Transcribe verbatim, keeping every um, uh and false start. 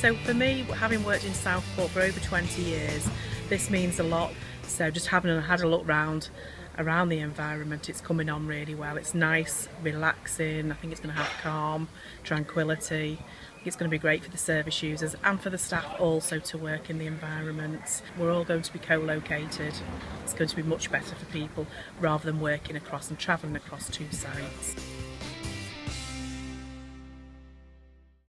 so for me, having worked in Southport for over twenty years, this means a lot. So just having had a look round around the environment, it's coming on really well. It's nice, relaxing. I think it's going to have calm, tranquility. I think it's going to be great for the service users and for the staff also to work in the environment. We're all going to be co-located. It's going to be much better for people rather than working across and travelling across two sites.